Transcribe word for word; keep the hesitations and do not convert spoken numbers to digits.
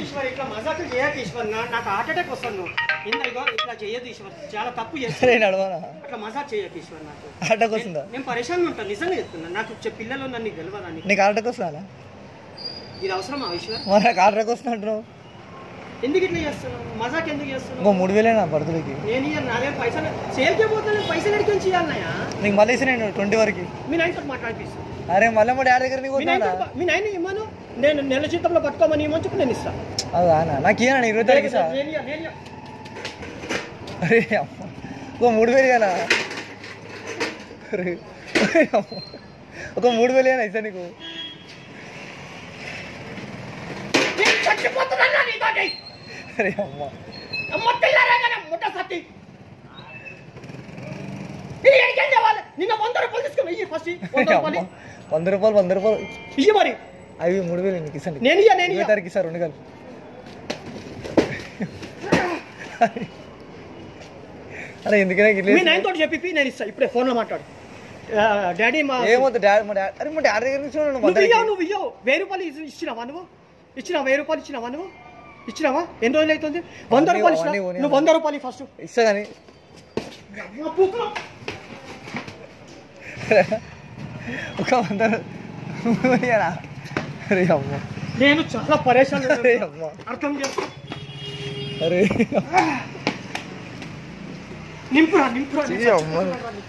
ఈశ్వర్ ఇట్లా మజాకులు చేయకు ఈశ్వర్ నాకు హార్ట్ అటాక్ వస్తాను ఇందా ఇగో ఇట్లా చేయదు ఈశ్వర్ చాలా తప్పు చేస్తాను అట్లా మజాక్ చేయకు ఈశ్వర్ నాకు హార్ట్ అటాక్ వస్తుందా నేను పరేషాన్ ఉంటాను నిజంగా చెప్తున్నా నాకు పిల్లలు నన్ను గెలవదా నీకు హార్ట్ అటాక్ వస్తుందా ఇది అవసరమా ఈశ్వర్ నాకు హార్ట్ అటాక్ వస్తుంది అంటున్నావు ఎందుకు ఇట్లా చేస్తున్నావు మజాక్ ఎందుకు చేస్తున్నావు ఇంకో మూడు వేలేనా బర్త్డేకి నేను ఇయ్యాను నాదేం పైసలు సేల్కే పోతాను పైసలు ఎడికి ఇయ్యాలన్నాయా నీకు మళ్ళీ ఇస్తే నేను ట్వంటీ వరకు మీ నాయనతో మాట్లాడిపిస్తాను అరే మళ్ళీ మా డాడీ దగ్గర మీ నాయన ఇవ్వను నేను నెల జీతంలో పట్టుకోమని ఇవ్వని చెప్పి నేను ఇస్తాను అదా నాకు ఇయ్యనా ఇరవై తారీఖు అరే అమ్మ ఒక మూడు వేలు ఇవ్వనా అరే ఒక మూడు వేలు ఇవ్వనా ఇస్తా నీకు అరే అమ్మ నిన్న వంద రూపాయలు తీసుకుని ఫస్ట్ వంద రూపాయలు వంద రూపాయలు ఇయ్యి మరి అవి మూడు వేలు నీకు ఇస్తాను నేను ఇరవై తారీఖు ఇస్తా రెండు కాదు అరే ఎందుకనే మీ నైన్ తోటి చెప్పి నేను ఇస్తా ఇప్పుడే ఫోన్లో మాట్లాడు డాడీ మా ఏమవుతుంది డాడీ మా డాడీ అరే మా డాడీ దగ్గర నుంచి నువ్వు ఇయ్యవు వెయ్యి రూపాయలు ఇచ్చినావా నువ్వు ఇచ్చినావా వెయ్యి రూపాయలు ఇచ్చినావా నువ్వు ఇచ్చినావా ఎన్ని రోజులు అవుతుంది వంద రూపాయలు ఇచ్చినా నువ్వు వంద రూపాయలు ఫస్ట్ ఇస్తా కానీ ఒక వంద అరే అమ్మ నేను చాలా పరేషాన్ అర్థం చేస్తా అరే నింపురా నింపురా